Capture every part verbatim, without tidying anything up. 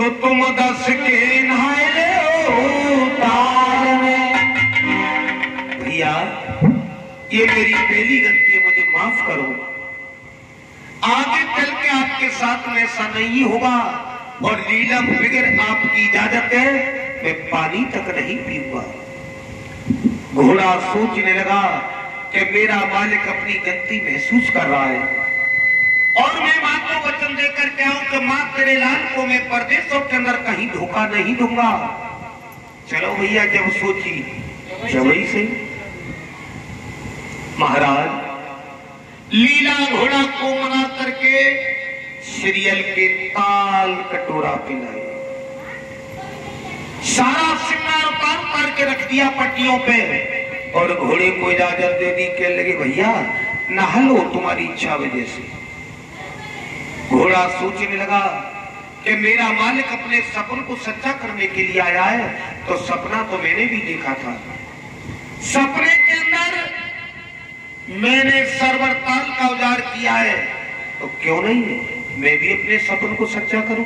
तो तुम दस के नहाए ले ताल में। भैया ये मेरी पहली गलती है, मुझे माफ करो। आगे चल के आपके साथ में ऐसा नहीं होगा और लीलम बगैर आपकी इजाजत है मैं पानी तक नहीं पीऊंगा। घोड़ा सोचने लगा कि मेरा मालिक अपनी गलती महसूस कर रहा है और मैं मां को वचन देकर के आऊं कि मां तेरे लाल को मैं परदेशों के अंदर कहीं धोखा नहीं दूंगा। चलो भैया जब सोची जवई से महाराज लीला घोड़ा को मना करके सीरियल के ताल कटोरा पिलाए, सारा सिंगार उतार उतार के रख दिया पट्टियों पे और घोड़े को इजाजत दे दी। कहने लगे भैया नहा लो तुम्हारी इच्छा वजह से। घोड़ा सोचने लगा कि मेरा मालिक अपने सपन को सच्चा करने के लिए आया है, तो सपना तो मैंने भी देखा था। सपने के अंदर मैंने सरवर ताल का उजाड़ किया है, तो क्यों नहीं मैं भी अपने सपन को सच्चा करूं।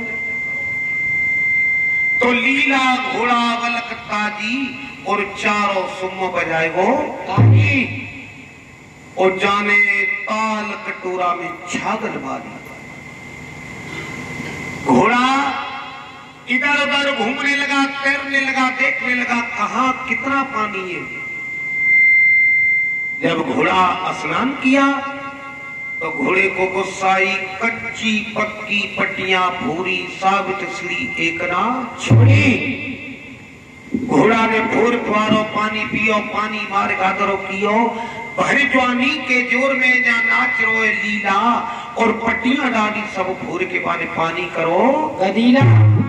तो लीला घोड़ा वलक ताजी और चारों सुम्मो बजाए वो ताजी और जाने ताल कटोरा में छागल बारी। घोड़ा इधर उधर घूमने लगा, तैरने लगा, देखने लगा कहां कितना पानी है। जब घोड़ा स्नान किया तो घोड़े को गुस्सा आई, कच्ची पक्की पट्टियां भूरी साबित इसली एक ना छोड़ी। घोड़ा ने भोर फुआरो पानी पियो, पानी मार गादरो कियो, भर जवानी के जोर में जा नाच रोए लीला और पट्टियां डाली सब भोर के बाने पानी करो गदीला।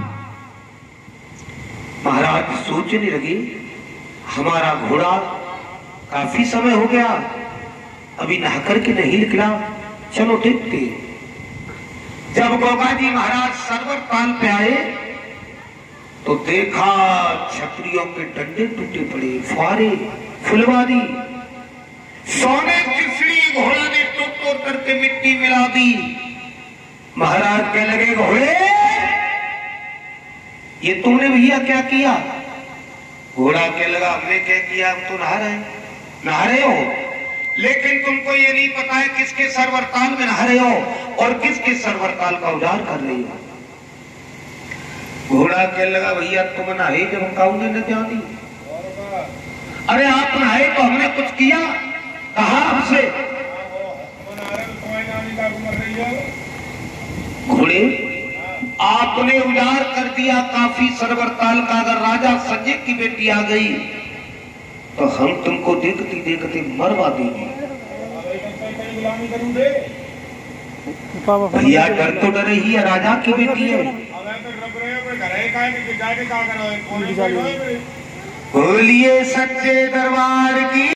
महाराज सोचने लगे हमारा घोड़ा काफी समय हो गया अभी नहा करके नहीं निकला, चलो देखते। जब गोगा जी महाराज सरवर ताल पे आए तो देखा छतरियों के डंडे टूटे पड़े, फुआरे फुलवारी, सोने चिसड़ी घोड़ा ने तोड़ तोड़ करके मिट्टी मिला दी। महाराज कहने लगे घोड़े ये तुमने भैया क्या किया। घोड़ा कहने लगा हमने क्या किया, हम तो नहा रहे नहा रहे हो, लेकिन तुमको ये नहीं पता है किसके सरवर ताल में नहा रहे हो और किसके सरवर ताल का उजाड़ कर रही हो। घोड़ा कहने लगा भैया तुम नहाए जब हम काउंगे न जानी। अरे आप नहाए तो हमने कुछ किया, कहा आपसे। घोड़े आपने उजाड़ कर दिया काफी सरवर ताल का, अगर राजा संजय की बेटी आ गई तो हम तुमको देखती देखते मरवा देंगे। भैया डर तो डरे ही है, राजा की बेटी है। बोलिए सच्चे दरबार की।